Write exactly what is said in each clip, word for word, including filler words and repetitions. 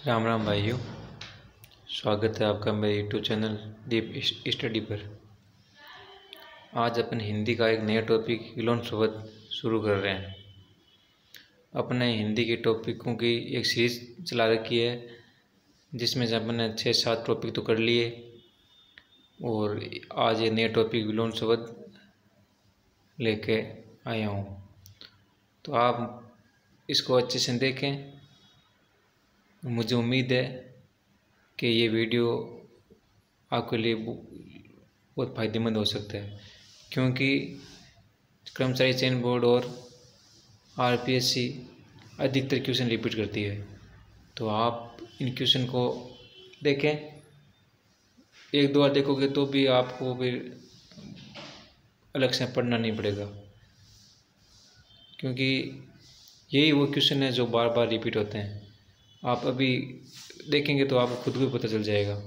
राम राम भाइयों, स्वागत है आपका मेरे यूट्यूब चैनल दीप स्टडी पर। आज अपन हिंदी का एक नया टॉपिक विलोम शब्द शुरू कर रहे हैं। अपने हिंदी के टॉपिकों की एक सीरीज चला रखी है जिसमें से अपन ने छः सात टॉपिक तो कर लिए और आज ये नया टॉपिक विलोम शब्द लेके आया हूँ। तो आप इसको अच्छे से देखें। मुझे उम्मीद है कि ये वीडियो आपके लिए बहुत फ़ायदेमंद हो सकता है, क्योंकि कर्मचारी चयन बोर्ड और आरपीएससी अधिकतर क्वेश्चन रिपीट करती है। तो आप इन क्वेश्चन को देखें, एक दो बार देखोगे तो भी आपको फिर अलग से पढ़ना नहीं पड़ेगा, क्योंकि यही वो क्वेश्चन है जो बार बार रिपीट होते हैं। आप अभी देखेंगे तो आपको खुद को पता चल जाएगा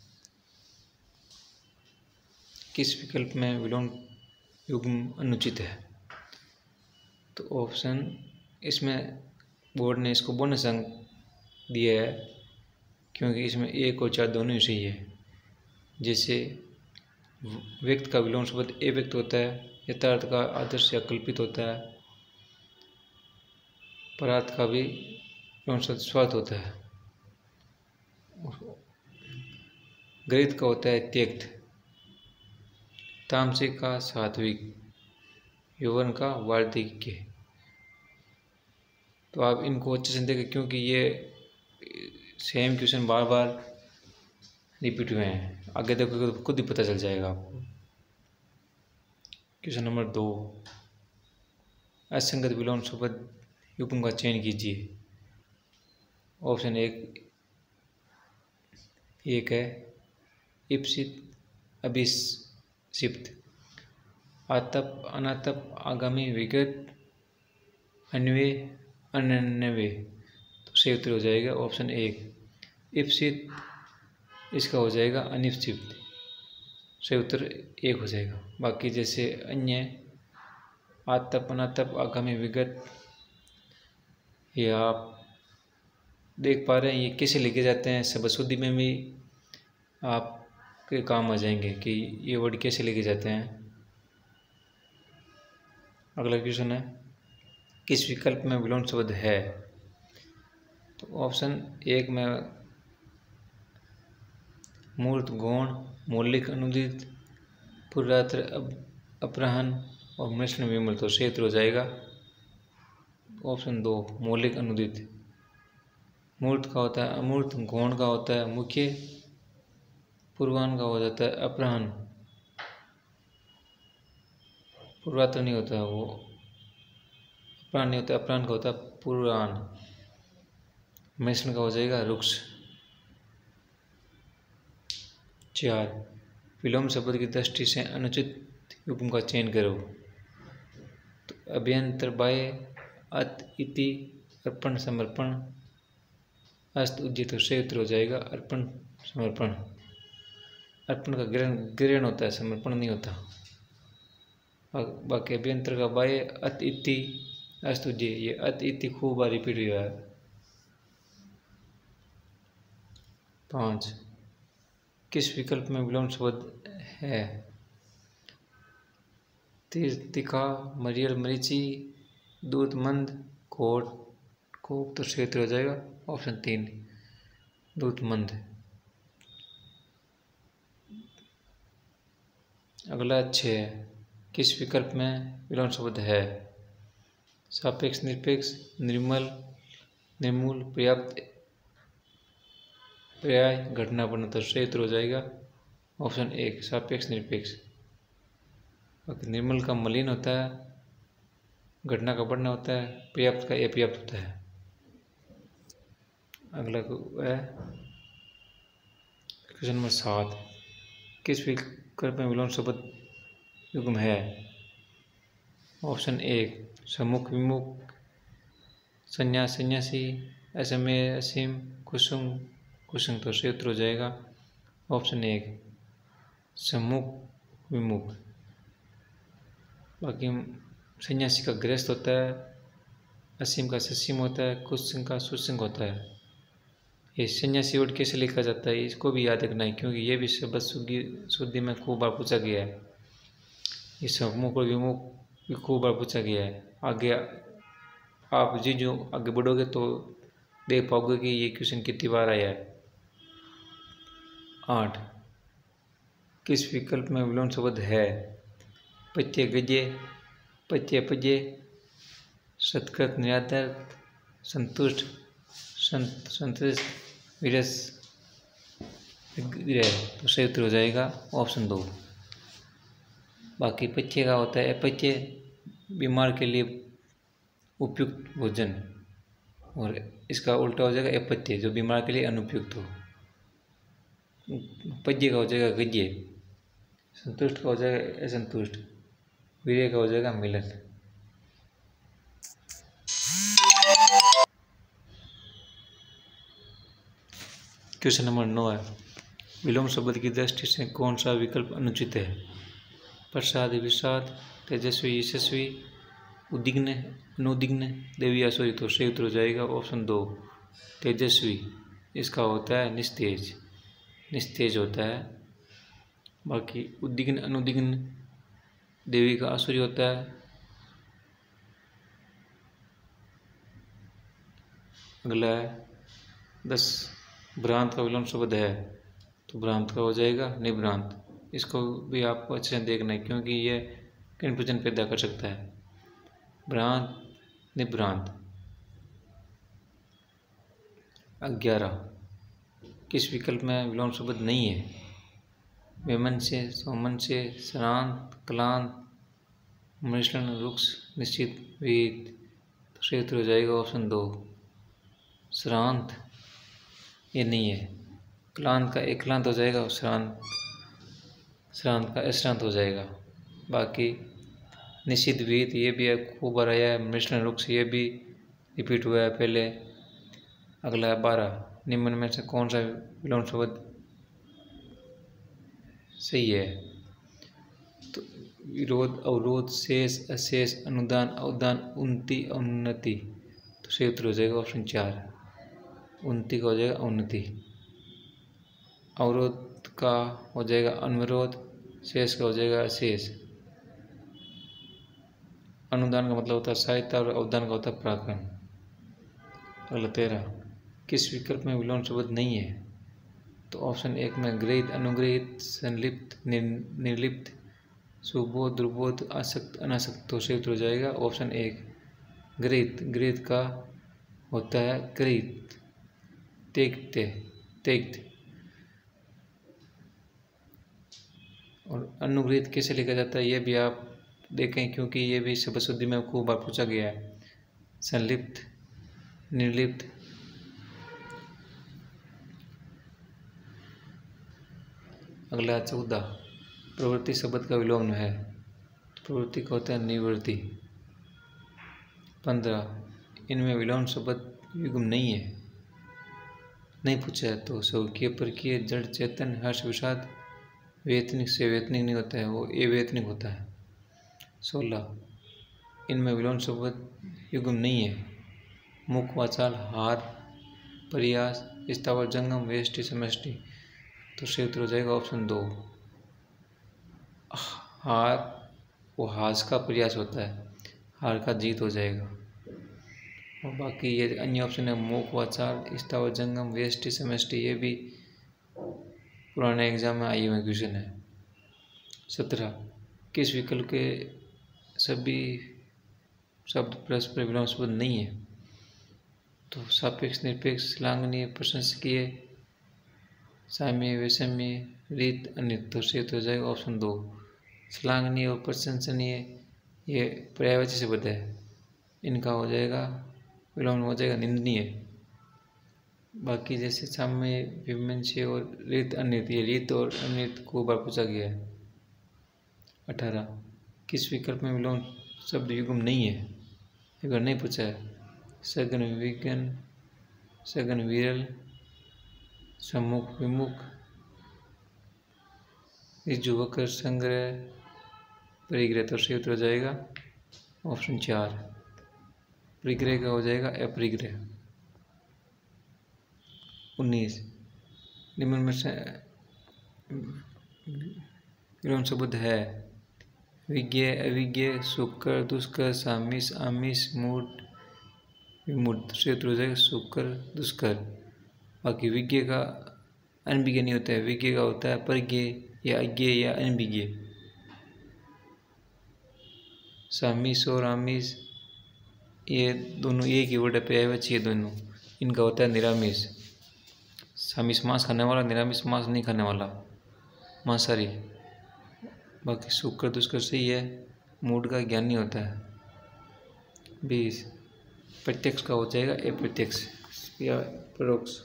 किस विकल्प में विलोम युग्म अनुचित है। तो ऑप्शन इसमें बोर्ड ने इसको बोनस अंक दिया है, क्योंकि इसमें एक और चार दोनों ही सही है। जैसे व्यक्त का विलोम शब्द ए व्यक्त होता है, यथार्थ का आदर्श या कल्पित होता है, परार्थ का भी विलोम शब्द स्वार्थ होता है, गृहीत का होता है त्यक्त, तामसिक का सात्विक, यौवन का वार्धक्य। तो आप इनको अच्छे से देखें, क्योंकि ये सेम क्वेश्चन बार बार रिपीट हुए हैं। आगे देखोगे तो खुद ही पता चल जाएगा आपको। क्वेश्चन नंबर दो, असंगत विलोम शब्द युग्म का चयन कीजिए। ऑप्शन एक एक है इप्सित, अभिक्षिप्त, आतप, अनातप, आगामी, विगत, अन्वय, अनन्वय। तो सही उत्तर हो जाएगा ऑप्शन एक इप्सित, इसका हो जाएगा अनिश्चित। सही उत्तर एक हो जाएगा। बाकी जैसे अन्य, आतप, अनातप, आगामी, विगत, ये आप देख पा रहे हैं ये कैसे लिखे जाते हैं। शब्द शुद्धि में भी आपके काम आ जाएंगे कि ये वर्ड कैसे लिखे जाते हैं। अगला क्वेश्चन है, किस विकल्प में विलोम शब्द है? तो ऑप्शन एक में मूर्त, गौण, मौलिक, अनुदित, पूर्वात्र, अपराहन और मिश्रण विमल। तो सही उत्तर हो जाएगा ऑप्शन दो मौलिक, अनुदित। मूर्त का होता है अमूर्त, गौण का होता है मुख्य, पूर्वान का हो जाता है अपराहन, पूर्वात्र नहीं होता है वो, अपराहन नहीं होता, अपराहन का होता है पूर्वान, मिश्रण का हो जाएगा रुक्ष। चार, विलोम शब्द की दृष्टि से अनुचित युग्म का चयन करो। तो अभ्यंतर, बाह्य, अत, इति, अर्पण, समर्पण, अस्त, उद्यत। तो सही उत्तर हो जाएगा अर्पण, समर्पण। अर्पण का ग्रहण ग्रहण होता है, समर्पण नहीं होता। बाकी अभ्यंतर का बाह्य, अत, इति, अस्त, उद्य, ये अत, इति खूब बार रिपीट हुआ है। पाँच, किस विकल्प में विलोम शब्द है? तीर्थिका, मरियल, मरीचि, दूत, मंद, कोट, कोप। तो सही उत्तर हो जाएगा ऑप्शन तीन दूत, मंद। अगला छः, किस विकल्प में विलोम शब्द है? सापेक्ष, निरपेक्ष, निर्मल, निर्मूल, पर्याप्त, पर्याय, घटना वर्णन। तो सही उत्तर हो जाएगा ऑप्शन एक सापेक्ष, निरपेक्ष। निर्मल का मलिन होता है, घटना का बढ़ना होता है, पर्याप्त का अपर्याप्त होता है। अगला है क्वेश्चन नंबर सात, किस विकल्प में विलोम शब्द युग्म है? ऑप्शन एक सम्मुख, विमुख, संन्यास, सन्यासी, असमय, असीम, कुसुम, कुसुम। तो सही उत्तर हो जाएगा ऑप्शन एक सम्मुख, विमुख। बाकी सन्यासी का गृहस्थ होता है, असीम का ससीम होता है, कुसुम का सुसंग होता है। ये सन्यासी वर्ड कैसे लिखा जाता है इसको भी याद रखना है, क्योंकि ये भी शब्द शुद्धि शुद्धि में खूब बार पूछा गया है। ये सम्मुख और विमुख भी खूब बार पूछा गया है। आगे आप जी जो आगे बढ़ोगे तो देख पाओगे कि ये क्वेश्चन कितनी बार आया है। आठ, किस विकल्प में विलोम शब्द है? पत्य गद्य, पत्य पद्य, सत्कृत निरादर, संतुष्ट, संत संतुष्ट, विरस, विग्रह। तो सही उत्तर हो जाएगा ऑप्शन दो। बाकी पथ्य का होता है अपथ्य, बीमार के लिए उपयुक्त भोजन, और इसका उल्टा हो जाएगा अपथ्य, जो बीमार के लिए अनुपयुक्त हो। पद्य का हो जाएगा गद्य, संतुष्ट का हो जाएगा असंतुष्ट, वीर्य का हो जाएगा मिलन। क्वेश्चन नंबर नौ है, विलोम शब्द की दृष्टि से कौन सा विकल्प अनुचित है? प्रसाद विषाद, तेजस्वी यशस्वी, उद्विग्न अनुद्विग्न, देवी आसुरी। तो सही उत्तर हो जाएगा ऑप्शन दो तेजस्वी। इसका होता है निस्तेज, निस्तेज होता है। बाकी उद्विग्न अनुद्विग्न देवी का आसुरी होता है। अगला है दस, भ्रांत का विलोम शब्द है, तो भ्रांत का हो जाएगा निभ्रांत। इसको भी आपको अच्छे से देखना है, क्योंकि यह कन्फ्यूजन पैदा कर सकता है। भ्रांत निभ्रांत। ग्यारह, किस विकल्प में विलोम शब्द नहीं है? वेमन से, सोमन से, श्रांत, क्लांत, मिश्रण, रुक्ष, निश्चित, वेद। तो सही उत्तर हो जाएगा ऑप्शन दो श्रांत। ये नहीं है। क्लांत का एक क्लांत हो जाएगा और श्रांत श्रांत का अश्रांत हो जाएगा। बाकी निश्चित वेद ये भी खूब बार आया है। मिश्रण रुक्ष ये भी रिपीट हुआ है पहले। अगला है बारह, निम्न में से कौन सा विलोम शब्द सही है? तो विरोध, अवरोध, शेष, अशेष, अनुदान, अवदान, उन्नति, उन्नति। तो सही उत्तर हो जाएगा ऑप्शन चार उन्नति का हो जाएगा उन्नति। अवरोध का हो जाएगा अनुरोध, शेष का हो जाएगा अशेष। अनुदान का मतलब होता है सहायता और अवदान का होता है पराक्रम। अगला तेरह, किस विकल्प में विलोम शब्द नहीं है? तो ऑप्शन एक में गृहीत, अनुग्रहित, संलिप्त, निर्लिप्त, सुबोध, दुर्बोध, आसक्त, अनासक्त। तो सही उत्तर हो जाएगा ऑप्शन एक गृहीत। गृहीत का होता है गृहीत, त्यक्त, त्यक्त। और अनुग्रहित कैसे लिखा जाता है ये भी आप देखें, क्योंकि ये भी शब्द शुद्धि में खूब बार पूछा गया है। संलिप्त, निर्लिप्त। अगला चौदह, प्रवृत्ति शब्द का विलोम है। प्रवृत्ति का होता है निवृत्ति। पंद्रह, इनमें विलोम शब्द युग्म नहीं है, नहीं पूछा है। तो स्वकीय, परकीय, जड़, चेतन, हर्ष, विषाद, वेतनिक से वेतनिक नहीं होता है, वो अवेतनिक होता है। सोलह, इनमें विलोम शब्द युग्म नहीं है। मुख, वाचाल, हार, प्रयास, स्थावर, जंगम, वेष्टि, समष्टि। तो सही उत्तर हो जाएगा ऑप्शन दो हार। वो हास का प्रयास होता है, हार का जीत हो जाएगा। और बाकी ये अन्य ऑप्शन है मुख, वाचाल, स्थावर, जंगम, वेष्टि, समष्टि। ये भी पुराने एग्जाम में आई हुए क्वेश्चन है। सत्रह, किस विकल्प के सभी शब्द परस्पर विलोम शब्द नहीं है? तो सापेक्ष, निरपेक्ष, श्लाघनीय, प्रशंसकीय, साम्य, वैषम्य, रीत, अनित। तो सही हो जाएगा ऑप्शन दो श्लाघनीय और प्रशंसनीय ये पर्यायवाची शब्द है, इनका हो जाएगा विलोम हो जाएगा निंदनीय। बाकी जैसे साम्य, विमंशय और रीत, अनित, ये रीत और अनित को बार पूछा गया है। अठारह, किस विकल्प में विलोम शब्द युग्म नहीं है? अगर नहीं पूछा है सघन, विघन, सघन, विरल, सम्मुख, विमुख, ऋजु, वक्र, संग्रह, परिग्रह। तो सही उत्तर हो जाएगा ऑप्शन चार परिग्रह का हो जाएगा अपरिग्रह। उन्नीस। निम्न में से विलोम शब्द है विज्ञ, अविज्ञ, सुकर, दुष्कर, सामिस, आमिष, मूढ़, विमूढ़। सूत्र हो जाएगा सुकर, दुष्कर। बाकी विज्ञ का अनभिज्ञ नहीं होता है, विज्ञ का होता है परिज्ञ या अज्ञ या अनभिज्ञ। सामिस और आमिष ये दोनों एक ही वर्ड पे आए हुए ये दोनों, इनका होता है निरामिष। सामिस मांस खाने वाला, निरामिष मांस नहीं खाने वाला, मांसाहारी। बाकी शुक्र दुष्कर सही है, मूड का ज्ञानी होता है। बीस। प्रत्यक्ष का हो जाएगा अप्रत्यक्ष या परोक्ष।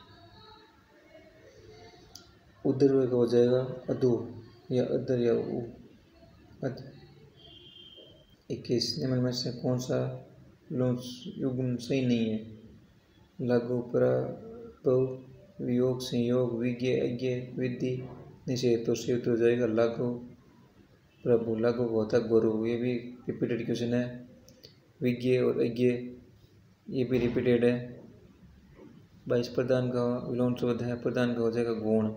उदर का हो जाएगा अधु या अदर या उ अध। इक्कीस। निम्न में से कौन सा युग्म सही नहीं है? लघु, प्रभु, वियोग, संयोग, विज्ञ, अज्ञ, विधि, निषेध। तो सही उत्तर हो जाएगा लघु प्रभु। लघु होता है गुरु, ये भी रिपीटेड क्वेश्चन है। विज्ञ और अज्ञ ये भी रिपीटेड है। बाईस। प्रधान का विलोम शब्द है, प्रधान का हो जाएगा गुण।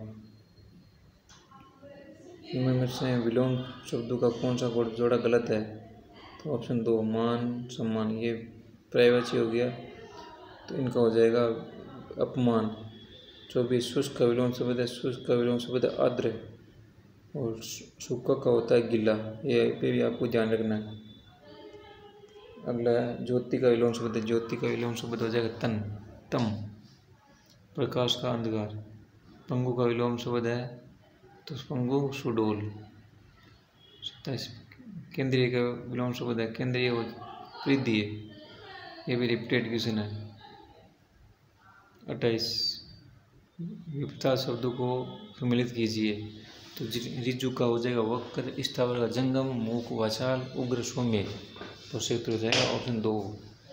इनमें में से विलोम शब्दों का कौन सा जोड़ा गलत है? तो ऑप्शन दो मान सम्मान, ये प्राइवेसी हो गया, तो इनका हो जाएगा अपमान। चौबीस। शुष्क का विलोम शब्द है, शुष्क का विलोम शब्द है आर्द्र और सूखा का होता है गिला, ये पे भी आपको ध्यान रखना है। अगला है ज्योति का विलोम शब्द है, ज्योति का विलोम शब्द हो जाएगा तन, तम, प्रकाश का अंधकार। पंगु का विलोम शब्द है तो पंगु सुडोल। सत्ताईस। केंद्रीय का विलोम शब्द है, केंद्रीय परिधीय, ये भी रिपीटेड क्वेश्चन है। अट्ठाईस। विपता शब्दों को सम्मिलित कीजिए, तो रिजु का हो जाएगा वक्र, स्थावर का जंगम, मूक वाचाल, उग्र सौम्य। तो सही उत्तर हो जाएगा ऑप्शन दो।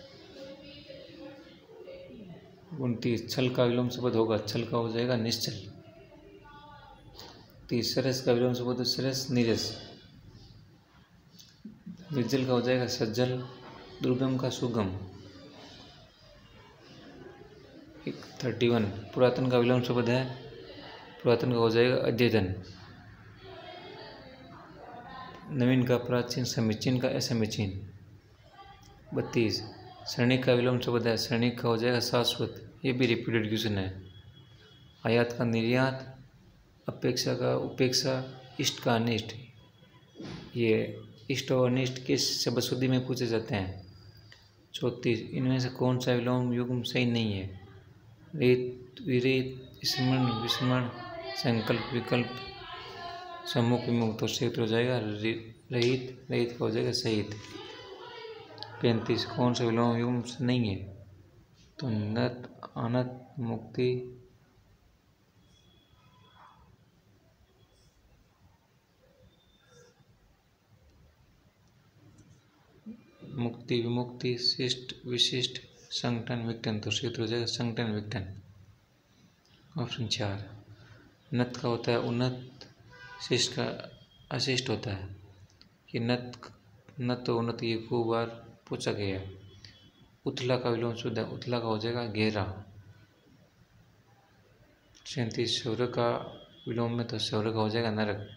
उनतीस। छल का विलोम शब्द होगा, छल का हो जाएगा निश्चल। तीस। सरस का विलोम शब्द सरस, नीरस। निर्जल का हो जाएगा सज्जल, दुर्गम का सुगम। Thirty one. पुरातन का विलोम शब्द है, पुरातन का हो जाएगा अद्यतन। नवीन का प्राचीन, समीचीन का असमीचीन। बत्तीस। क्षणिक का विलोम शब्द है, क्षणिक का हो जाएगा शाश्वत, ये भी रिपीटेड क्वेश्चन है। आयात का निर्यात, अपेक्षा का उपेक्षा, इष्ट का अनिष्ट। ये इष्ट और अनिष्ट किस शब्द शुद्धि में पूछे जाते हैं? चौंतीस। इनमें से कौन सा विलोम युग्म सही नहीं है? रेत, विरेत, स्मरण, विस्मरण, संकल्प, विकल्प, सम्मुख, विमुख। तो सही उत्तर हो जाएगा रहित, रहित का हो जाएगा सहित। पैंतीस। कौन सा विलोम युग्म नहीं है? तो नत, अनत, मुक्ति, मुक्ति, विमुक्ति, शिष्ट, विशिष्ट, संगठन, विघटन। तो सही उत्तर हो जाएगा संगठन, विघटन। ऑप्शन चार। नत का होता है उन्नत, शिष्ट का अशिष्ट होता है। ये नत, नत और उन्नत ये खूब बार पूछा गया। उथला का विलोम शब्द है, उथला का हो जाएगा गहरा। सैंतीस। सौर का विलोम में तो सौर का हो जाएगा नरक।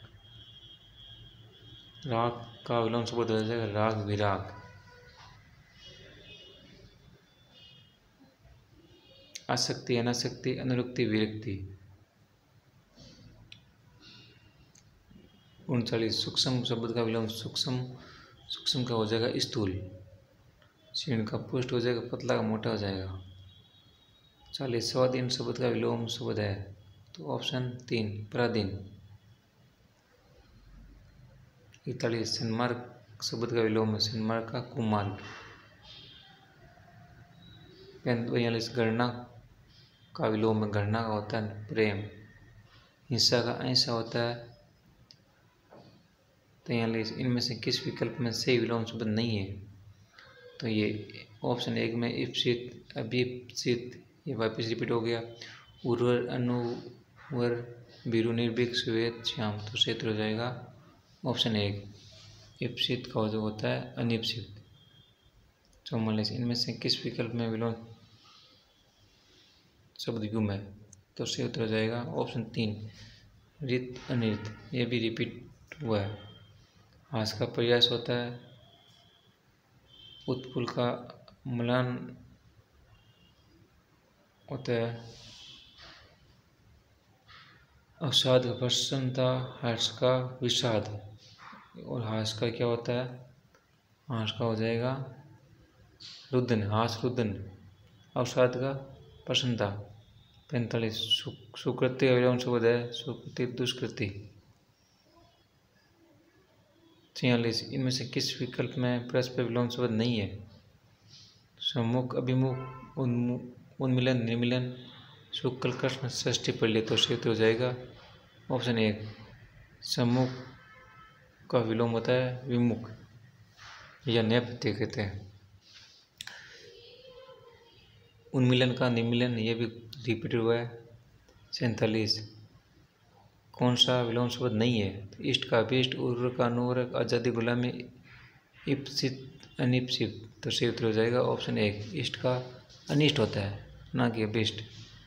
राग का विलोम शब्द हो जाएगा राग, विराग। आसक्ति, अनासक्ति, अनुरक्ति, विरक्ति। उनचालीस। सूक्ष्म शब्द का विलोम सूक्ष्म, सूक्ष्म का हो जाएगा स्थूल। क्षीण का पुष्ट हो जाएगा पतला का मोटा हो जाएगा। चालीस। स्वाधीन शब्द का विलोम शब्द है, तो ऑप्शन तीन पराधीन। इकतालीस। सन्मार्ग शब्द का विलोम है, सन्मार्ग का कुमार्ग। बयालीस। गणना का विलोम है, गणना का होता है प्रेम। हिंसा का अहिंसा होता है। तैंतालीस। इनमें से किस विकल्प में सही विलोम शब्द नहीं है? तो ये ऑप्शन एक में इप्सित, अभिप्सित, ये वापस रिपीट हो गया। उर्वर, अनुवर, बीरू, निर्भीक, श्वेत, श्याम। तो सही हो जाएगा ऑप्शन एक। इप्सित का जो होता है अनिप्सित। चौवालीस। इनमें से किस विकल्प में विलोम शब्द युग्म है, तो सही उत्तर हो जाएगा ऑप्शन तीन रित अनित। ये भी रिपीट हुआ है। हास का प्रयास होता है, उत्पुल का म्लान होता है, अवसाद का प्रसन्नता, हर्ष का विषाद। और हास का क्या होता है, हास का हो जाएगा रुदन, हास रुदन। अवसाद का प्रसन्नता। पैंतालीस सुकृति का विलोम शब्द है सुकृति दुष्कृति। छियालीस इनमें से किस विकल्प में परस्पर विलोम शब्द नहीं है। सम्मुख, अभिमुख, उन्मिलन, निर्मिलन, शुक्ल, कृष्ण, षष्ठी पढ़ लिए तो सही हो जाएगा ऑप्शन एक। सम्मुख का विलोम होता है विमुख या नेपथ्य कहते हैं। उन्मिलन का निर्मिलन, ये भी रिपीट हुआ है। सैंतालीस कौन सा विलोम शब्द नहीं है। तो इष्ट का अभिष्ट, उर्वर का अनुवर्ग, आज़ादी, गुलामी, इप्सित, अनिप्सित। तो सही उत्तर हो जाएगा ऑप्शन एक। इष्ट का अनिष्ट होता है, ना कि अभिष्ट।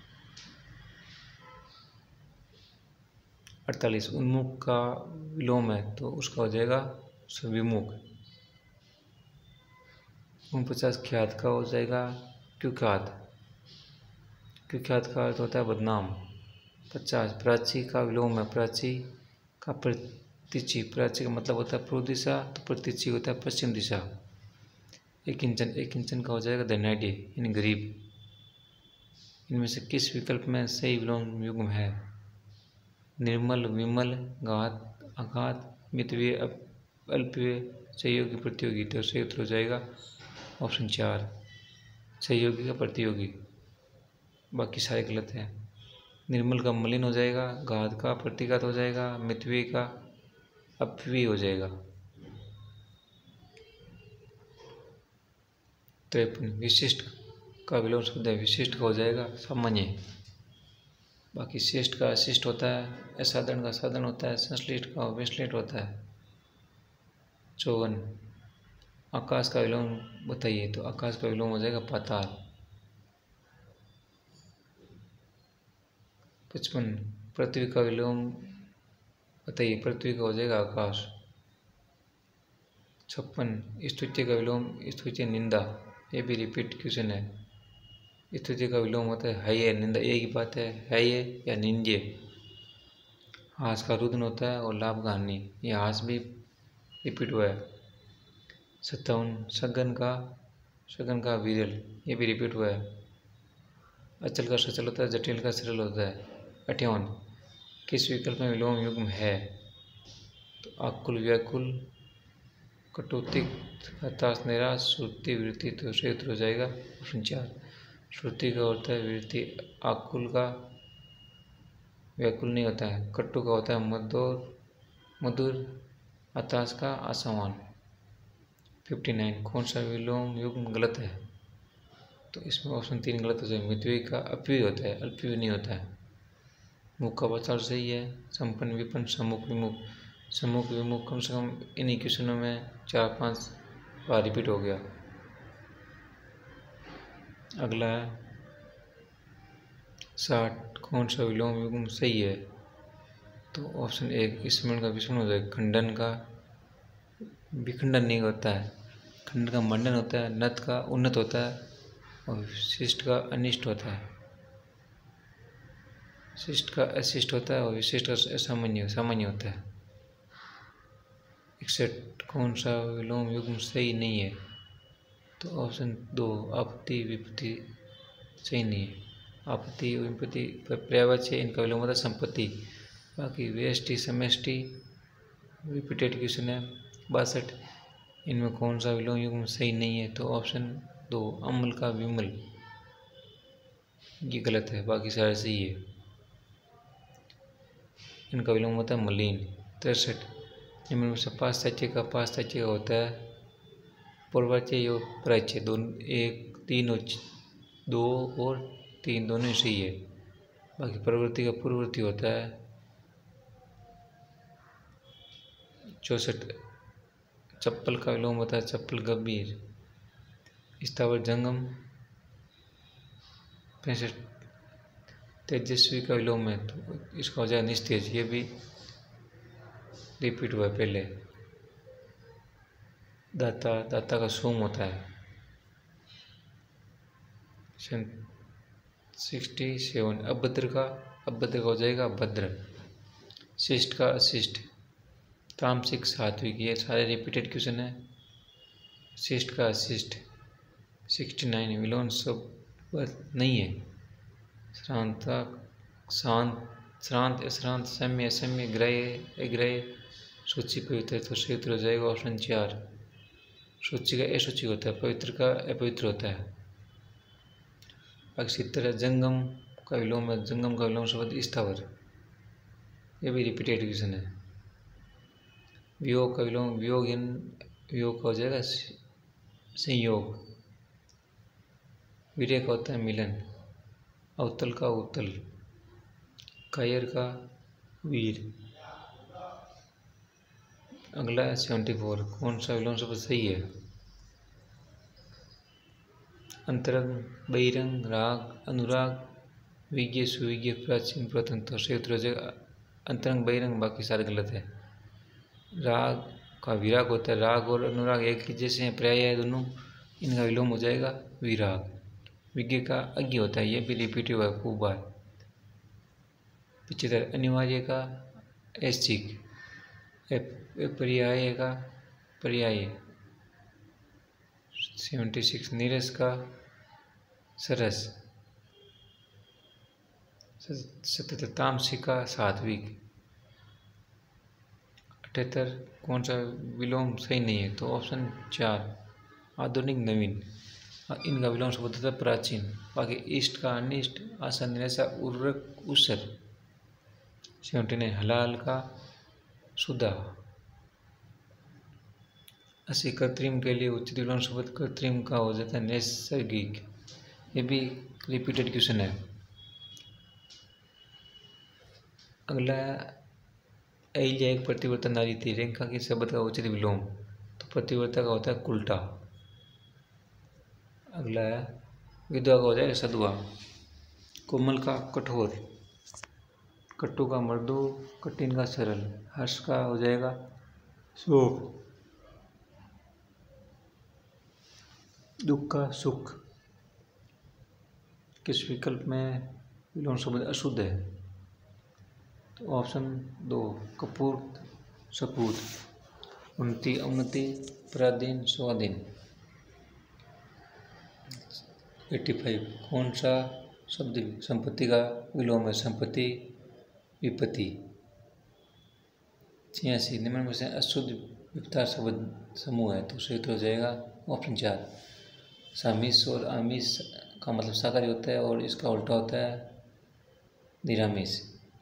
अड़तालीस उन्मुख का विलोम है तो उसका हो जाएगा विमुख। उनपचास ख्यात का हो जाएगा कुख्यात। कुख्यात का अर्थ होता है बदनाम। पचास प्राची का विलोम है, प्राची का प्रतीची। प्राची का मतलब होता है पूर्व दिशा, तो प्रतीची होता है पश्चिम दिशा। एक इंचन, एक इंचन का हो जाएगा धनाढ़ यानी गरीब। इनमें से किस विकल्प में सही विलोम युग्म है। निर्मल, विमल, घात, आघात, मितव्यय, अल्पव्यय, सहयोगी, प्रतियोगी। तो सही उत्तर हो जाएगा ऑप्शन चार सहयोगी का प्रतियोगी। बाकी सारे गलत हैं। निर्मल का मलिन हो जाएगा, घात का प्रतिघात हो जाएगा, मितव्यय का अपव्यय हो जाएगा। तिरपन विशिष्ट का विलोम शब्द है, विशिष्ट का हो जाएगा सामान्य। बाकी श्रेष्ठ का अशिष्ट होता है, असाधारण का साधारण होता है, संश्लिष्ट का विश्लिष्ट होता है। चौवन आकाश का विलोम बताइए। तो आकाश का विलोम हो जाएगा पाताल। पचपन पृथ्वी का विलोम बताइए। पृथ्वी का हो जाएगा आकाश। छप्पन स्तुति का विलोम स्तुति निंदा। ये भी रिपीट क्वेश्चन है। स्तुति का विलोम होता है हय, निंदा एक ही बात है, हय या निंद्य। हास का रुदन होता है और लाभ का हानि। ये हास भी रिपीट हुआ है। सत्तावन सगन का सगन का विरल। ये भी रिपीट हुआ है। अचल का सचल होता है, जटिल का सरल होता है। अट्ठावन किस विकल्प में विलोम युग्म है। तो आकुल, व्याकुल, कटौतिक, हताश, निराश, श्रुति, वृत्ति। तो सही उत्तर हो जाएगा ऑप्शन चार। श्रुति का होता है वृत्ति, आकुल का व्याकुल नहीं होता है, कट्टु का होता है मधुर मधुर, हताश का आसमान। फिफ्टी नाइन कौन सा विलोम युग्म गलत है। तो इसमें ऑप्शन तीन गलत हो जाएगा। मितव्यय का अपव्यय होता है, अल्पव्यय नहीं होता है। मुख का बचाव सही है। संपन्न, विपन्न, सम्मुख, विमुख। सम्मुख विमुख कम से कम इन्हीं क्वेश्चनों में चार पांच बार रिपीट हो गया। अगला है साठ कौन सा विलोम युग्म सही है। तो ऑप्शन एक स्मरण का विस्मरण हो जाएगा। खंडन का विखंडन नहीं होता है, खंडन का मंडन होता है। नत का उन्नत होता है और शिष्ट का अनिष्ट होता है। शिष्ट का अशिष्ट होता है और विशिष्ट का असामान्य सामान्य होता है। इकसठ कौन सा विलोम युग्म सही नहीं है। तो ऑप्शन दो आपत्ति विपत्ति सही नहीं है। आपत्ति विपत्ति पर्यायवाची इनका विलोम होता है संपत्ति। बाकी व्यष्टि समष्टि रिपीटेड क्वेश्चन है। बासठ इनमें कौन सा विलोम युग्म सही नहीं है। तो ऑप्शन दो अम्ल का विमल, ये गलत है, बाकी सारे सही है। इनका विलोम होता है मलिन। तिरसठ इनमें से पाश्चात्य का पाश्चात्य का होता है पूर्वाच्य और प्राच्य। दोनों एक तीन और दो और तीन दोनों ही सही है। बाकी प्रवृत्ति का पूर्ववर्ती होता है। चौसठ चप्पल का विलोम होता है चप्पल गंभीर। स्थावर जंगम। पैंसठ तेजस्वी का विलोम है तो इसका हो जाएगा निस्तेज। ये भी रिपीट हुआ है पहले। दाता, दाता का सोम होता है। Sixty seven. अभद्र का, अभद्र का हो जाएगा भद्र। शिष्ट का अशिष्ट। तामसिक सात्विक, ये सारे रिपीटेड क्वेश्चन है। शिष्ट का अशिष्ट। Sixty nine. विलोम शब्द नहीं है। श्रांता, शांत, श्रांत, अश्रांत, सम्य, असम्य, ग्रह, अग्रह, सूची, पवित्र तो सही उत्तर हो जाएगा ऑप्शन चार। सूची का असूची होता है, पवित्र का अपवित्र होता है। बाकी तरह जंगम का विलोम है। जंगम का विलोम शब्द स्थावर, ये भी रिपीटेड क्वेश्चन है। वियोग का विलोम वियोग, वियोग का हो जाएगा संयोग। वीर्य का होता है मिलन। अवतल का उत्तल। कायर का वीर। अगला है सेवेंटी फोर। कौन सा विलोम शब्द सही है? अंतरंग, बहिरंग, राग, अनुराग, विज्ञ, सुविज्ञ, प्राचीन, पुरातन तो सही उत्तर हो जाएगा अंतरंग बहिरंग, बाकी सारे गलत है। राग का विराग होता है। राग और अनुराग एक ही जैसे हैं, पर्याय है दोनों, इनका विलोम हो जाएगा विराग। विज्ञ का अज्ञ होता है, ये भी रिपीट हुआ है खूब बार। पिछतर अनिवार्य का ऐच्छिक। पर्याय का पर्याय। Seventy six. नीरस का सरस। सतत तामसिक का सात्विक। अठहत्तर। कौन सा विलोम सही नहीं है? तो ऑप्शन चार आधुनिक, नवीन, इनका विलोम शब्द होता है प्राचीन। बाकी इष्ट का अनिष्ट, आशा, निराशा, उर्वरक, उसर। Seventy nine. हलाल का सुधा। अस्सी। कृत्रिम के लिए उचित विलोम शब्द कृत्रिम का हो जाता है नैसर्गिक, ये भी रिपीटेड क्वेश्चन है। अगला अहिल्या एक प्रतिवर्ता नारी थी। रेखा की शब्द का उचित विलोम, तो प्रतिवर्ता का होता है कुल्टा। अगला है विधवा का हो जाएगा सधुआ। कोमल का कठोर। कट्टू का मृदु, कठिन का सरल। हर्ष का हो जाएगा शोक। दुख का सुख। किस विकल्प में विलोम शब्द अशुद्ध है? तो ऑप्शन दो कपूर, सपूत। उन्नति, अवनति, पराधीन, स्वाधीन। पचासी। कौन सा शब्द संपत्ति का विलोम है? संपत्ति, विपत्ति। छियासी। निम्न में से अशुद्ध विपतार शब्द समूह है, तो सही उत्तर हो जाएगा ऑप्शन चार। सामिस और आमिष का मतलब शाकाहारी होता है और इसका उल्टा होता है निरामिष।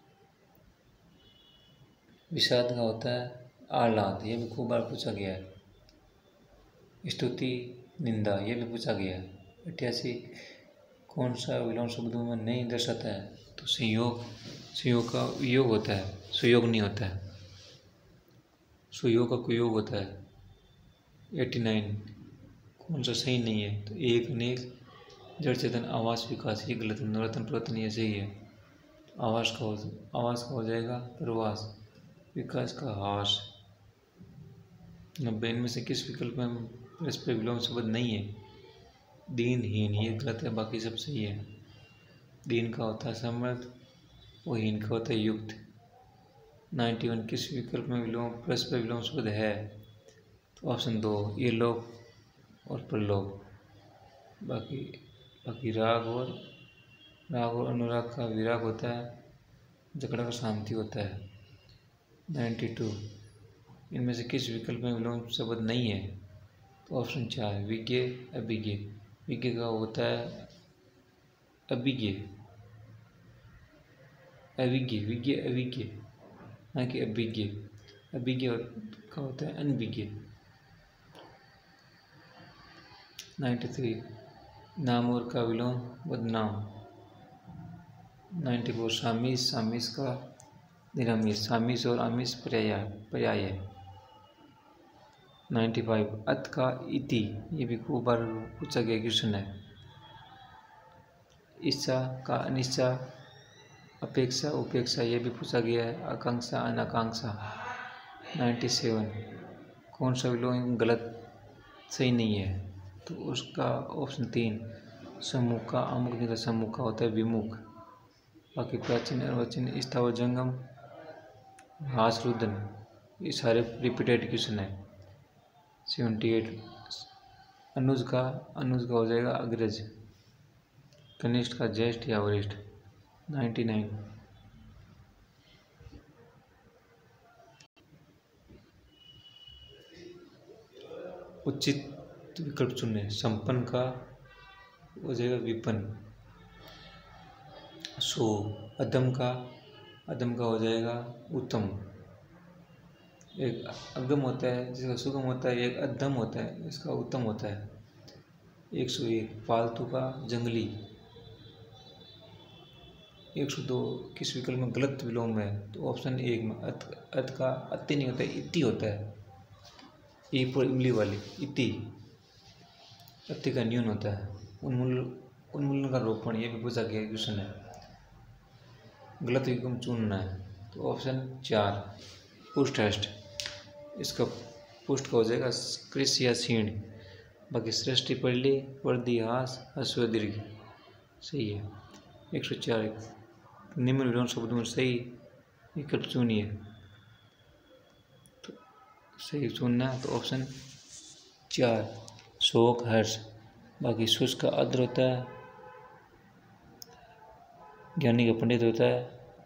विषाद का होता है आह्लाद, ये भी खूब बार पूछा गया है। स्तुति, निंदा, ये भी पूछा गया है। अट्ठासी। कौन सा विलोम शब्दों में नहीं दर्शाता है? तो संयोग, संयोग का वियोग होता है, सुयोग नहीं होता है। सुयोग का कुयोग होता है। नवासी। कौन सा सही नहीं है? तो एक, अनेक, जड़ चेतन, आवास, विकास, ये गलत है। नवरत्न, पुरातन, ये सही है। आवास का हो आवास का हो जाएगा प्रवास, विकास का हास। नब्बे। इनमें से किस विकल्प में परस्पर विलोम शब्द नहीं है? दीन, हीन, ये गलत है, बाकी सब सही है। दीन का होता है समर्थ और हीन का होता है युक्त। इक्यानवे। किस विकल्प में विलोम परस्पर विलोम शब्द है? तो ऑप्शन दो ये लोग और परलोक। बाकी बाकी राग और राग और अनुराग का विराग होता है, झगड़ा का शांति होता है। बानवे। इनमें से किस विकल्प में विलोम शब्द नहीं है? तो ऑप्शन चार विज्ञ, अभिज्ञ। विज्ञ का होता है अभिज्ञ, अविज्ञ, विज्ञ अविज्ञ, ना कि अभिज्ञ। अभिज्ञ का होता है अनभिज्ञ। तिरानवे। नाम और का विलोम बदनाम। चौरानवे। सामिस, सामिस का निरामिष। सामिस और आमिष पर्याय पर्याय है। पचानवे। अत का इति, ये भी खूब बार पूछा गया क्वेश्चन है। इच्छा का अनिच्छा, अपेक्षा उपेक्षा ये भी पूछा गया है। आकांक्षा अनाकांक्षा। नाइन्टी सेवन कौन सा विलोम गलत सही नहीं है, तो उसका ऑप्शन तीन सम्मुख का। अमुक नहीं, सम्मुख का होता है विमुख। बाकी प्राचीन अर्वाचीन स्थावर जंगम हास रुदन ये सारे रिपीटेड क्वेश्चन है। सेवेंटी एट अनुज का अनुज का हो जाएगा अग्रज। कनिष्ठ का ज्येष्ठ या वरिष्ठ। नाइन्टी नाइन उचित विकल्प चुने। संपन्न का हो जाएगा विपन्न। सो अदम का अदम का हो जाएगा उत्तम। एक अगम होता है जिसका सुगम होता है, एक अधम होता है इसका उत्तम होता है। एक सौ एक पालतू का जंगली। एक सौ दो किस विकल्प में गलत विलोम है, तो ऑप्शन एक में अत अत का अति नहीं होता है, इति होता है। ई पर इमली वाली इति। अति का न्यून होता है। उन्मूलन उन्मूलन का रोपण ये भी पूछा गया क्वेश्चन है। गलत विकल्प चुनना है, तो ऑप्शन चार पुष्टहस्त। इसका पुष्ट का हो जाएगा कृषि या सीण। बाकी सृष्टि पढ़ ली वर्दी हास हस्व दीर्घ सही है। एक सौ चार निम्न विलोम शब्दों में सही विकल्प चुनिए, तो सही चुनना है तो ऑप्शन चार शोक हर्ष। बाकी शुष्क का अद्र होता है, ज्ञानी का पंडित होता है।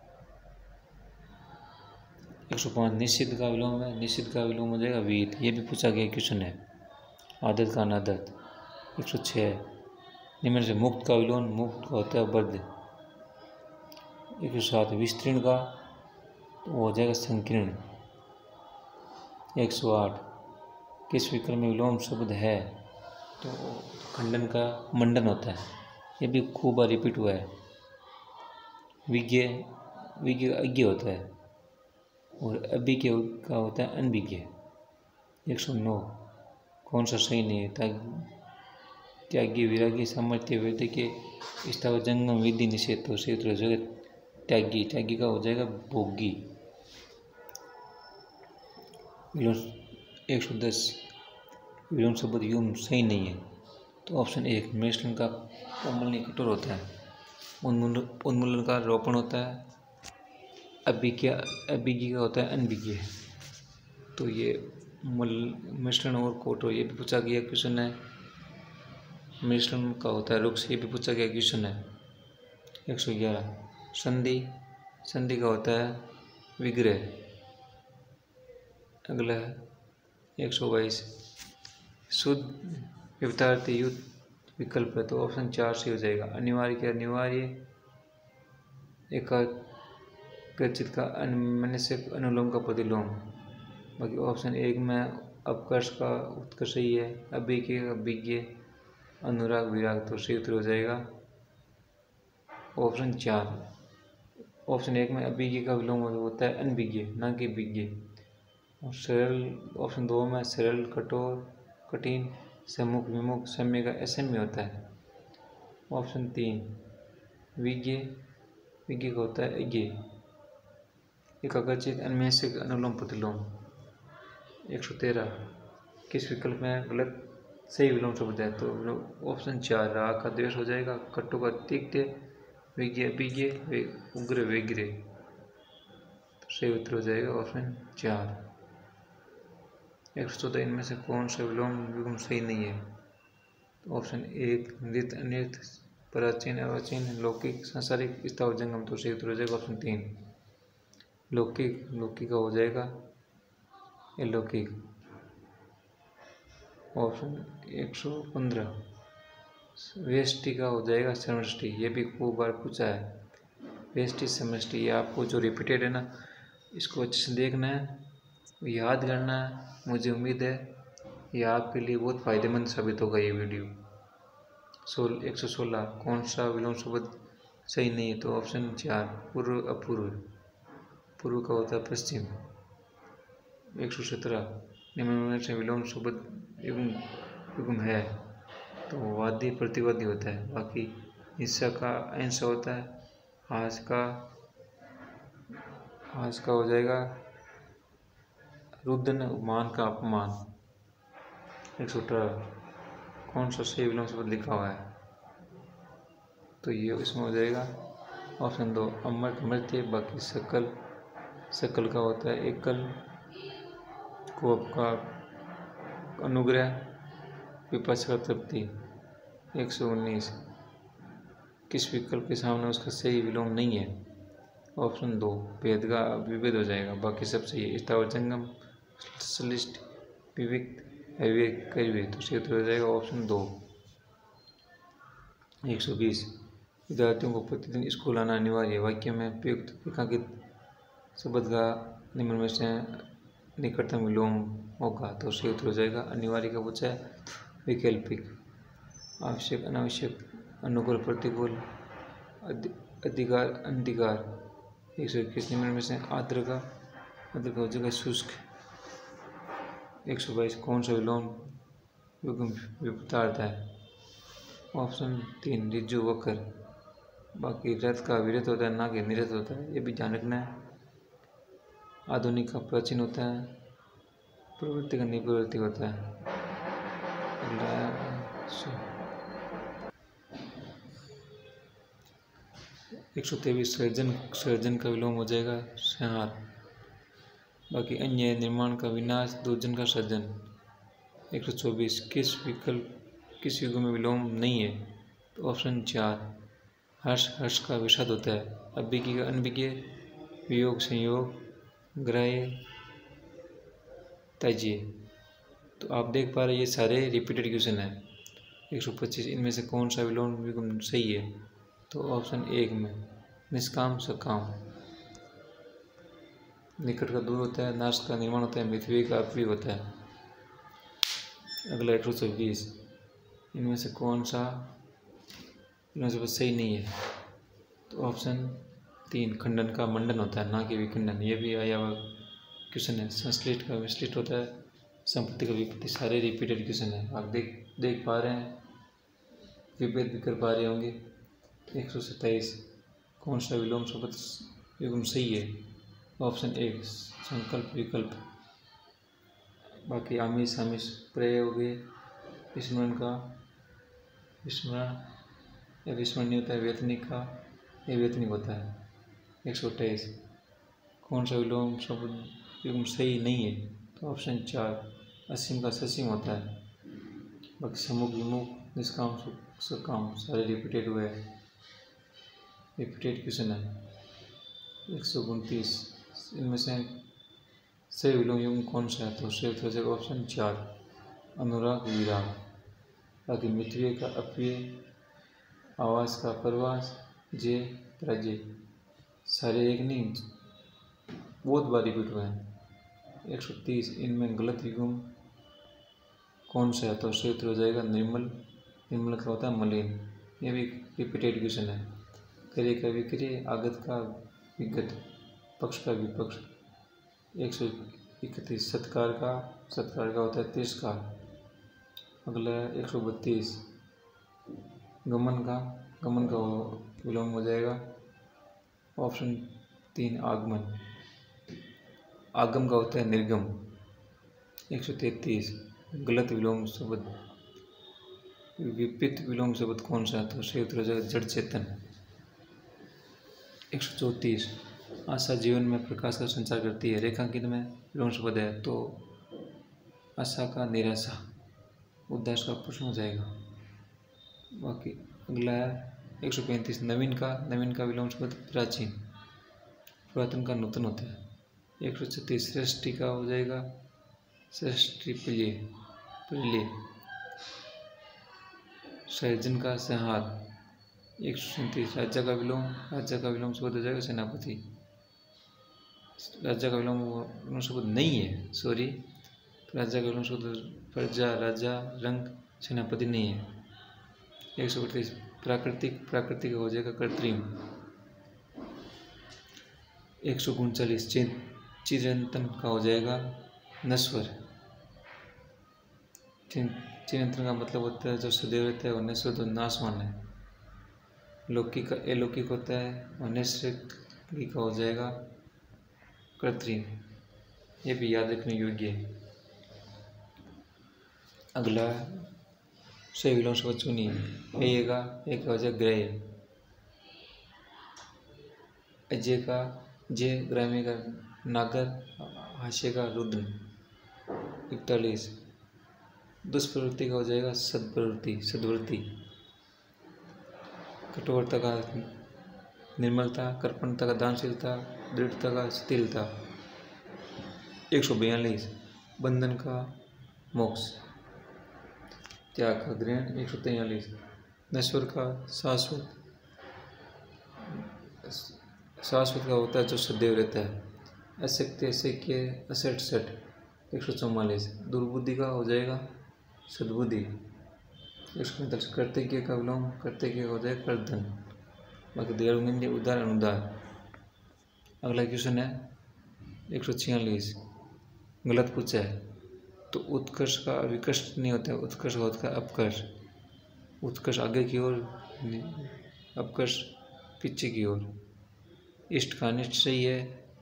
एक सौ पाँच निश्चित का विलोम है, निश्चित का विलोम हो जाएगा वीत। ये भी पूछा गया क्वेश्चन है। आदत का अनादत। एक सौ छः निम्न से मुक्त का विलोम मुक्त का होता है बद्ध। एक सौ सात विस्तीर्ण का तो हो जाएगा संकीर्ण। एक सौ आठ किस विकल्प में विलोम शब्द है, तो खंडन का मंडन होता है। ये भी खूब बार रिपीट हुआ है। विज्ञ विज्ञ अज्ञ होता है और अभिज्ञ का होता है अनभिज्ञ। एक सौ नौ कौन सा सही नहीं है, त्यागी विरागी सामर्थ्य वेद के स्थावर जंगम विधि निषेध तो सही उत्तर हो जाएगा त्यागी। त्यागी का हो जाएगा भोगी। एक सौ दस विलोम शब्द यूम सही नहीं है, तो ऑप्शन एक मिश्रण का कोमल नहीं कठोर होता है। उन्मूलन उन्मूलन का रोपण होता है। अभिज्ञ अभिज्ञ का होता है अनभिज्ञ। तो ये मिश्रण और कठोर ये भी पूछा गया क्वेश्चन है। मिश्रण का होता है रुक्ष, ये भी पूछा गया क्वेश्चन है। एक सौ ग्यारह संधि संधि का होता है विग्रह। अगला है एक सौ बाईस शुद्ध विपरीतार्थी युक्त विकल्प है, तो ऑप्शन चार से हो जाएगा। अनिवार्य के अनिवार्य। एकाग्रचित का अनमनस्क अनुलोम का प्रतिलोम। बाकी ऑप्शन एक में अपकर्ष का उत्कर्ष सही है। अभिज्ञ अभिज्ञ अनुराग विराग तो सही उत्तर हो जाएगा ऑप्शन चार। ऑप्शन एक में अभिज्ञ का विलोम होता है अनभिज्ञ ना कि विज्ञ। और सरल ऑप्शन दो में सरल कठोर कठिन सम्मुख विमुख सम्य का असम्य होता है। ऑप्शन तीन विज्ञ विज्ञ का होता है अज्ञ। एकाग्रचित अनमनस्क अनुलोम प्रतिलोम। एक सौ तेरह किस विकल्प में गलत सही विलोम शब्द है, तो ऑप्शन चार राग का द्वेष हो जाएगा। कट्टु का तिक्त विज्ञ अभिज्ञ उग्र विग्र तो सही उत्तर हो जाएगा ऑप्शन चार। एक सौ चौदह इनमें से कौन सा विलोम विलोम सही नहीं है, तो ऑप्शन एक नृत अनृत प्राचीन अर्वाचीन लौकिक सांसारिक स्थावर जंगम तो सही उत्तर हो जाएगा ऑप्शन तीन लौकिक। लौकिक का हो जाएगा अलौकिक ऑप्शन एक सौ पंद्रह। वेष्टि का हो जाएगा समष्टि। ये भी खूब बार पूछा है वेष्टि समष्टि। ये आपको जो रिपीटेड है ना इसको अच्छे से देखना है, याद करना है। मुझे उम्मीद है ये आपके लिए बहुत फ़ायदेमंद साबित होगा ये वीडियो। सोल एक सौ सोलह कौन सा विलोम शब्द सही नहीं है, तो ऑप्शन चार पूर्व अपूर्व। पूर्व का होता है पश्चिम। एक सौ सत्रह निम्न से विलोम शब्द युग्म युग्म है, तो वादी प्रतिवादी होता है। बाकी हिस्सा का अंश होता है हास का आज का हो जाएगा रुदन उपमान का अपमान। एक सौ अठारह कौन सा सही विलोम शब्द लिखा हुआ है, तो ये इसमें हो जाएगा ऑप्शन दो अमर मृत्य। बाकी सकल, सकल का होता है एकल, कोप का अनुग्रह, विपक्ष का तृप्ति। एक सौ उन्नीस किस विकल्प के सामने उसका सही विलोम नहीं है, ऑप्शन दो भेद का विभेद हो जाएगा। बाकी सब सही है। स्थावर जंगम, श्लिष्ट, विविक्त, अविवेक, कविवेक, तो सही उत्तर हो जाएगा ऑप्शन दो। एक सौ बीस विद्यार्थियों को प्रतिदिन स्कूल आना अनिवार्य। वाक्य में प्रयुक्त रेखांकित शब्द का निम्न में से निकटतम विलोम होगा, तो सही उत्तर हो जाएगा अनिवार्य का पूछा है वैकल्पिक। आवश्यक, अनावश्यक, अनुकूल, प्रतिकूल, अधिकार, अनधिकार। एक सौ इक्कीस निम्न में से आर्द्र का आर्द्र का हो जाएगा शुष्क। एक सौ बाईस कौन सा विलोम युग्म विपरीतार्थ है, ऑप्शन तीन रिज्जु वक्र। बाकी रथ का विरत होता है ना कि निरत होता है, ये भी ध्यान रखना है। आधुनिक का प्राचीन होता है, प्रवृत्ति का निप्रवृत्ति होता है। एक सौ तेईस सर्जन, सर्जन का विलोम हो जाएगा संहार। बाकी अन्य निर्माण का विनाश, दुर्जन का सर्जन। एक सौ चौबीस किस विकल्प किस युग में विलोम नहीं है, तो ऑप्शन चार हर्ष, हर्ष का विषाद होता है। अभिज्ञ का अनभिज्ञ, वियोग संयोग, ग्राह्य त्याज्य। तो आप देख पा रहे ये सारे रिपीटेड क्वेश्चन है। एक सौ पच्चीस इनमें से कौन सा विलोम युग्म सही है, तो ऑप्शन एक में निष्काम सकाम। निकट का दूर होता है, नाश का निर्माण होता है, मिथ्वे का अपव्यय होता है। अगला एक सौ छब्बीस इनमें से कौन सा इनमें से सही नहीं है, तो ऑप्शन तीन खंडन का मंडन होता है ना कि विखंडन। ये भी आया हुआ क्वेश्चन है। संश्लिष्ट का विश्लिष्ट होता है, संपत्ति का विपत्ति। सारे रिपीटेड क्वेश्चन है, आप देख देख पा रहे हैं, विभेद भी कर पा रहे होंगे। एक सौ सत्ताईस कौन सा विलोम शब्द युग्म सही है, ऑप्शन एक संकल्प विकल्प। बाकी आमिष, आमिष प्रयोग, विस्मरण का विस्मरण या विस्मरण नहीं होता है, वेतनिक का या वेतनिक होता है। एक सौ अट्ठाईस कौन सा विलोम शब्द युग्म सही नहीं है, तो ऑप्शन चार असीम का ससीम होता है। बाकी सम्मुख, विमुख, निष्काम, सकाम सारे रिपीटेड हुए हैं, रिपीटेड क्वेश्चन है। एक सौ उनतीस इनमें से सही विलोम युग्म कौन सा है, तो सही उत्तर हो जाएगा ऑप्शन चार अनुराग, विराग। बाकी मिथ्वे का अपव्यय, आवास का प्रवास, जे पराजय। सारे एक नहीं, बहुत बार रिपीट हुए हैं। एक सौ तीस इनमें गलत युग्म कौन सा है, तो सही उत्तर हो जाएगा निर्मल। निर्मल का होता है मलिन। ये भी रिपीटेड क्वेश्चन है। क्रिय का विक्रिय, आगत का विगत, पक्ष का विपक्ष। एक सौ इकतीस सत्कार का सत्कार का होता है तिरस्कार। अगला है एक सौ बत्तीस गमन का गमन का विलोम हो जाएगा ऑप्शन तीन आगमन। आगम का होता है निर्गम। एक सौ तैंतीस गलत विलोम शब्द, विपरीत विलोम शब्द कौन सा है, तो सही उत्तर हो जाएगा जड़ चेतन। एक सौ चौंतीस आशा जीवन में प्रकाश का संचार करती है। रेखांकित में विलोम शब्द है, तो आशा का निराशा, उदास का प्रश्न हो जाएगा। बाकी अगला है एक सौ पैंतीस नवीन का नवीन का विलोम शब्द प्राचीन, पुरातन का नूतन होता है। एक सौ छत्तीस सृष्टि का हो जाएगा सृष्टि प्रिय प्रिय। सर्जन का संहार। एक सौ सैंतीस राजा का विलोम राजा का विलोम शब्द हो जाएगा सेनापति। राजा का विलोम विलोम शब्द नहीं है, सॉरी। राजा का विलोम शब्द प्रजा, राजा, रंग, सेनापति नहीं है। एक सौ अड़तीस प्राकृतिक प्राकृतिक हो जाएगा कृत्रिम। एक सौ उनचालीस चिरंतन का हो जाएगा नश्वर। चिरंतन का मतलब होता है जो सदैव रहता है, और नश्वर जो नाशवान है। लौकिक का अलौकिक होता है, और नैसर्गिक का हो जाएगा कृत्रिम, ये भी याद रखने योग्य है। अगला सही विलोम शब्द चुनिए। ए का एक हो जाए ग्रह, अजय का जय, ग्राम्य का नागर, हास्य का रुद्र। इकतालीस दुष्प्रवृत्ति का हो जाएगा सद्प्रवृत्ति, सद्वृत्ति। कठोरता का निर्मलता, कर्पणता का दानशीलता, दृढ़ता का स्थिरता। एक सौ बयालीस बंधन का मोक्ष, त्याग का ग्रहण। एक सौ तैंतालीस नश्वर का शाश्वत, शाश्वत का होता है जो सदैव रहता है। अशक्य, अशक्य, असठ, सठ। एक सौ चौवालीस दुर्बुद्धि का हो जाएगा सद्बुद्धि। एक सौ पैंतालीस कर्तज्ञ का विलोम, कर्तज्ञ का हो जाएगा कर्तन। बाकी दयालु, निंदे, उदार, अनुदार। अगला क्वेश्चन है एक सौ छियालीस, गलत पूछा है। तो उत्कर्ष का विकर्ष नहीं होता है, उत्कर्ष होता है अपकर्ष। उत्कर्ष आगे की ओर, अपकर्ष पीछे की ओर। इष्ट का अनिष्ट सही है।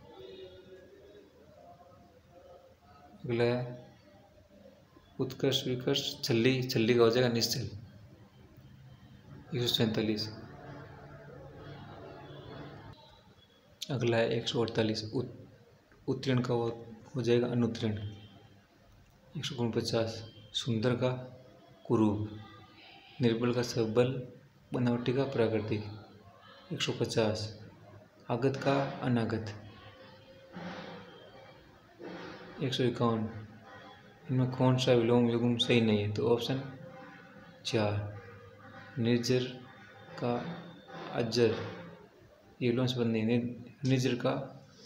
अगला है उत्कर्ष विकर्ष, छल्ली, छल्ली का हो जाएगा निश्चल। एक सौ सैंतालीस। अगला है एक सौ अड़तालीस, उत्तीर्ण का हो जाएगा अनुत्तीर्ण। एक सौ उनपचास सुंदर का कुरूप, निर्बल का सबल, बनावटी का प्राकृतिक। एक सौ पचास आगत का अनागत। एक सौ इक्यावन इनमें कौन सा विलोम युग्म सही नहीं है? तो ऑप्शन चार निर्जर का अज्जर, ये विलोम शब्द नहीं। निर्जर का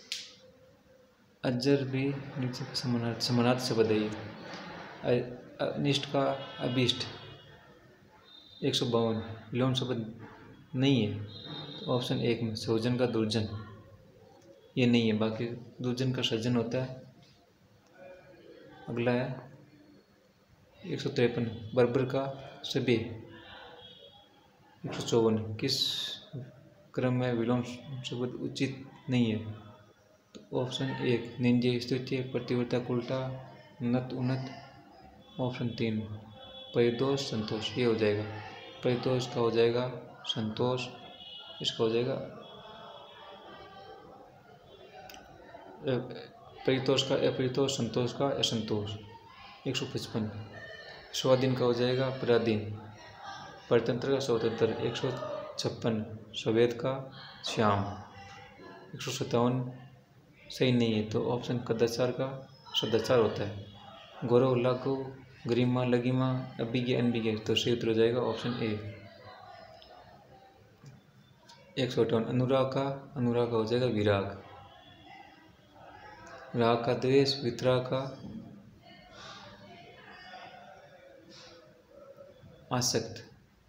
अज्जर भी निर्जर का समानार्थ समानार्थ शब्द है ये। अनिष्ट का अभिष्ट। एक सौ बावन विलोम शब्द नहीं है। तो ऑप्शन एक में सौजन का दुर्जन, ये नहीं है। बाकी दुर्जन का सज्जन होता है। अगला है एक सौ तिरपन बर्बर का सभी। एक सौ चौवन किस क्रम में विलोम शब्द उचित नहीं है? तो ऑप्शन एक निंजे, स्तुत्य, प्रतिवर्ता, उल्टा, नत, उन्नत। ऑप्शन तीन परितोष, संतोष, ये हो जाएगा। परितोष का हो जाएगा संतोष, इसका हो जाएगा परितोष का अपरितोष, संतोष का असंतोष। एक सौ पचपन स्वाधीन का हो जाएगा पराधीन, परतंत्र का स्वतंत्र। एक सौ छप्पन सफेद का श्याम। एक सौ सत्तावन सही नहीं है। तो ऑप्शन कदाचार का सदाचार होता है। गौरव, लागू, गरिमा, लगिमा, अभिज्ञ, अनभिज्ञ। तो सही उत्तर हो जाएगा ऑप्शन ए। एक सौ अट्ठावन अनुराग का अनुराग का हो जाएगा विराग। राग का द्वेष, वितराग का आसक्त।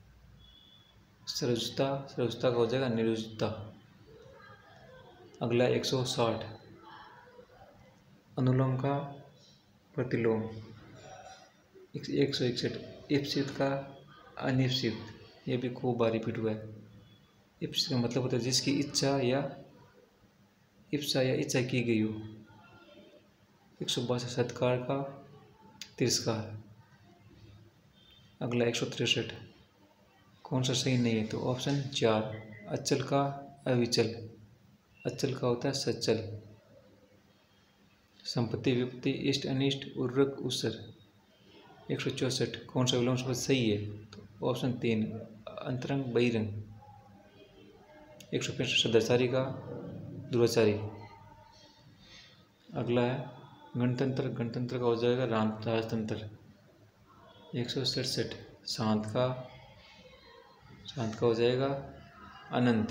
सरजता, सरजता का हो जाएगा निरुजता। अगला एक सौ साठ अनुलोम का प्रतिलोम। एक सौ इकसठ इप्सित का अनिप्सित, ये भी खूब बार रिपीट हुआ है। इप्सित का मतलब होता है जिसकी इच्छा या इप्सा या इच्छा की गई हो। एक सौ बासठ सत्कार का तिरस्कार। अगला एक सौ तिरसठ कौन सा सही नहीं है? तो ऑप्शन चार अचल का अविचल। अचल का होता है सचल। संपत्ति, विपत्ति, इष्ट, अनिष्ट, उर्वरक, उसर। एक सौ चौसठ कौन सा विलोम शब्द सही है? तो ऑप्शन तीन अंतरंग, बहिरंग। एक सौ पैंसठ सदाचारी का दुराचारी। अगला है गणतंत्र, गणतंत्र का हो जाएगा राम राजतंत्र। एक सौ सड़सठ शांत का शांत का हो जाएगा अनंत।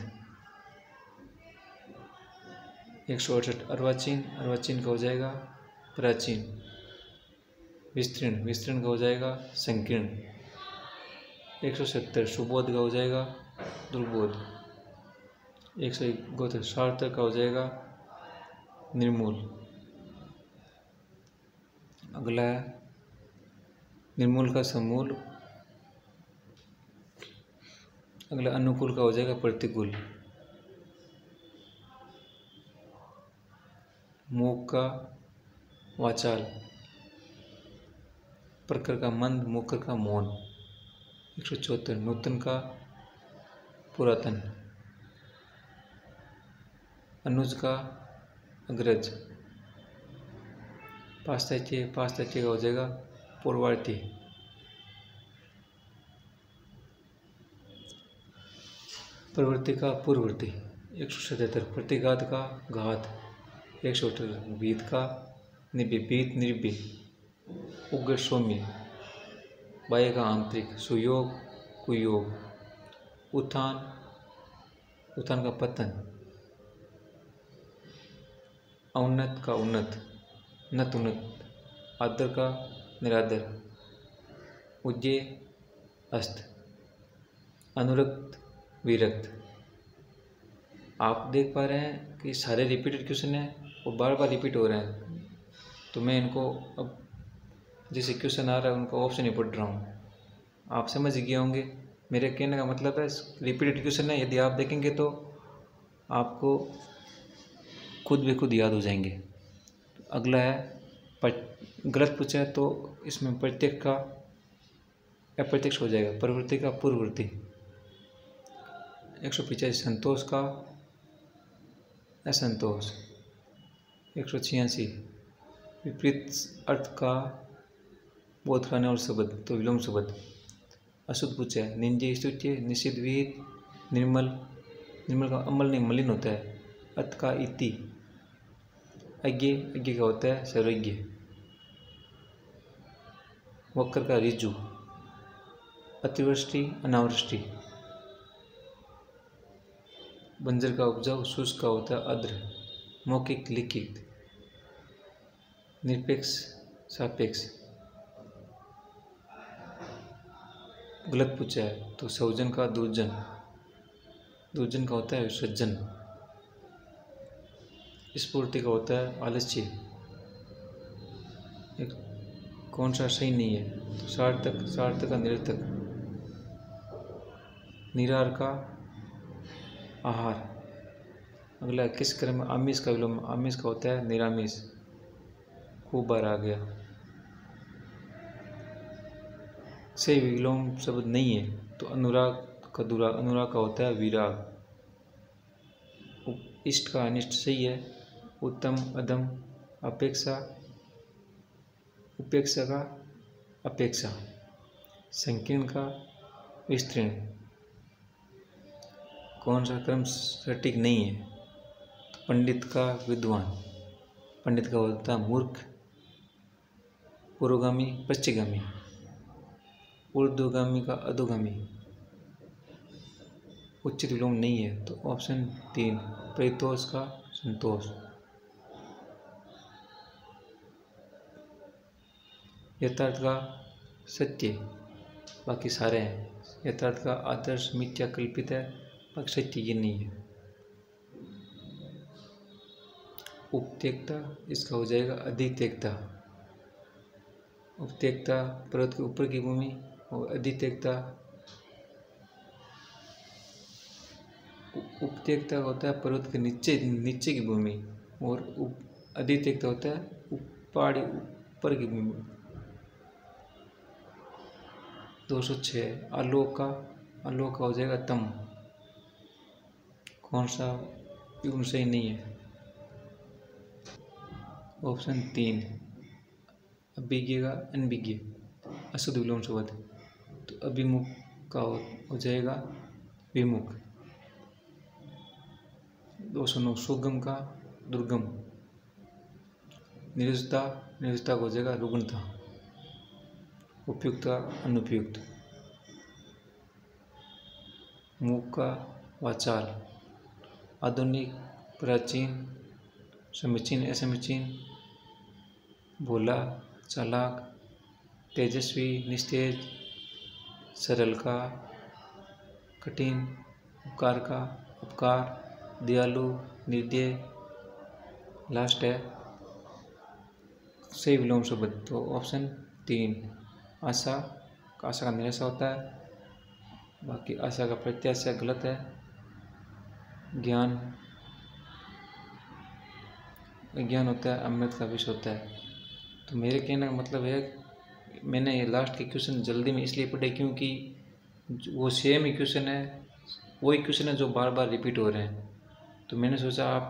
एक सौ अड़सठ अर्वाचीन, अर्वाचीन का हो जाएगा प्राचीन। विस्तीर्ण, विस्तीर्ण का हो जाएगा संकीर्ण। एक सौ सत्तर सुबोध का हो जाएगा दुर्बोध। एक सौ इकहत्तर सार्थक का हो जाएगा निर्मूल। अगला है निर्मूल का समूल। अगला अनुकूल का हो जाएगा प्रतिकूल। मूक का वाचाल, प्रकर का मंद, मुकर का मौन। एक सौ चौहत्तर नूतन का पुरातन, अनुज का अग्रज, पाश्चात्य पाश्चात्य का हो जाएगा पूर्वार्थी। प्रवृत्ति का पूर्ववर्ती। एक सौ सतहत्तर प्रतिघात का घात। एक सौ अठहत्तर बीत का निभे, बीत निर्भे, उग्र सौम्य, बाह्य का आंतरिक, सुयोग कुयोग, उत्थान उत्थान का पतन, औन्नत का उन्नत, नत उन्नत, आदर का निरादर, उज्जय अस्त, अनुरक्त विरक्त। आप देख पा रहे हैं कि सारे रिपीटेड क्वेश्चन हैं और बार बार रिपीट हो रहे हैं, तो मैं इनको अब जैसे क्वेश्चन आ रहा है उनका ऑप्शन ही पढ़ रहा हूँ। आप समझ गए होंगे, मेरे कहने का मतलब है रिपीटेड क्वेश्चन है, यदि आप देखेंगे तो आपको खुद भी खुद याद हो जाएंगे। अगला है पर गलत पूछा है तो इसमें प्रत्यक्ष का अप्रत्यक्ष हो जाएगा, प्रवृत्ति का पूर्ववर्ती। एक सौ पचासी संतोष का असंतोष। एक सौ छियासी विपरीत अर्थ का बोध कराने और शब्द तो विलोम शब्द। अशुद्ध पूछा है निंजे स्तुत्य, निषिद्ध विहित, निर्मल, निर्मल का अमल नहीं मलिन होता है, अर्थ का इति, अज्ञ अज्ञ का होता है सर्वज्ञ, वक्र का ऋजु, अतिवृष्टि अनावृष्टि, बंजर का उपजाऊ, शुष्क का होता है अद्र, मौखिक लिखित, निरपेक्ष सापेक्ष। गलत पूछा है तो सौजन का दुर्जन, दुर्जन का होता है सज्जन, स्फूर्ति का होता है आलस्य। एक कौन सा सही नहीं है तो सार्थक, सार्थक का निरर्थक, निरार का आहार। अगला किस क्रम में आमिष का विलोम, आमिष का होता है निरामिष, खूब बार आ गया। से विलोम शब्द नहीं है तो अनुराग का दुराग, अनुराग का होता है विराग। इष्ट का अनिष्ट सही है, उत्तम अधम, अपेक्षा उपेक्षा का अपेक्षा, संकीर्ण का विस्तृण। कौन सा क्रम सटीक नहीं है तो पंडित का विद्वान, पंडित का होता है मूर्ख, पुरोगामी पश्चिगामी, ऊर्ध्वगामी का अधोगामी। उचित विलोम नहीं है तो ऑप्शन तीन परितोष का संतोष। यथार्थ का सत्य, बाकी सारे हैं। यथार्थ का आदर्श मिथ्या कल्पित है, बाकी सत्य ये नहीं है। उपत्यक्ता इसका हो जाएगा अधित्यक्ता, उपत्यक्ता पर्वत के ऊपर की भूमि और अधित्यक्ता, उपत्यक्ता होता है पर्वत के नीचे नीचे की भूमि और अधित्यक्ता होता है पहाड़ी ऊपर की भूमि। दो सौ छः आलोक का, आलोक का हो जाएगा तम। कौन सा युग्म सही नहीं है, ऑप्शन तीन अभिज्ञ का अनभिज्ञ, अशुद्ध विलोम शब्द तो अभिमुख का हो जाएगा विमुख। दो सौ नौ सुगम का दुर्गम, निरुजता निरुजता को हो जाएगा रुग्णता, उपयुक्त का अनुपयुक्त, मूक का वाचाल, आधुनिक प्राचीन, समीचीन असमीचीन, भोला चालाक, तेजस्वी निस्तेज, सरल का कठिन, उपकार का उपकार, दयालु निर्दय। लास्ट है सही विलोम शब्द तो ऑप्शन तीन आशा, आशा का निराशा होता है, बाकी आशा का प्रत्याशा गलत है। ज्ञान विज्ञान होता है, अमृत का विष होता है। तो मेरे कहने का मतलब है, मैंने ये लास्ट के क्वेश्चन जल्दी में इसलिए पढ़े क्योंकि वो सेम ही क्वेश्चन है, वही क्वेश्चन है जो बार बार रिपीट हो रहे हैं। तो मैंने सोचा आप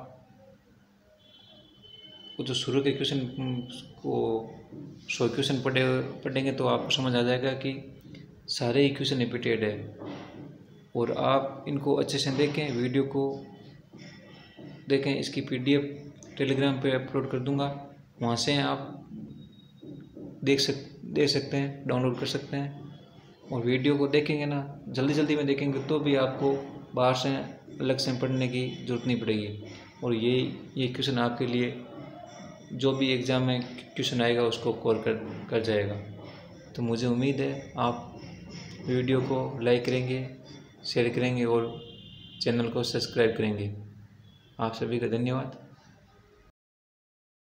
वो जो शुरू के क्वेश्चन को सौ क्वेश्चन पढ़े पढ़ेंगे तो आपको समझ आ जाएगा कि सारे ही क्वेश्चन रिपीटेड है। और आप इनको अच्छे से देखें, वीडियो को देखें। इसकी पीडीएफ टेलीग्राम पे अपलोड कर दूंगा, वहाँ से आप देख सक देख सकते हैं, डाउनलोड कर सकते हैं। और वीडियो को देखेंगे ना, जल्दी जल्दी में देखेंगे तो भी आपको बाहर से अलग से पढ़ने की ज़रूरत नहीं पड़ेगी। और ये ये क्वेश्चन आपके लिए जो भी एग्ज़ाम में क्वेश्चन आएगा उसको कवर कर कर जाएगा। तो मुझे उम्मीद है आप वीडियो को लाइक करेंगे, शेयर करेंगे और चैनल को सब्सक्राइब करेंगे। आप सभी का धन्यवाद।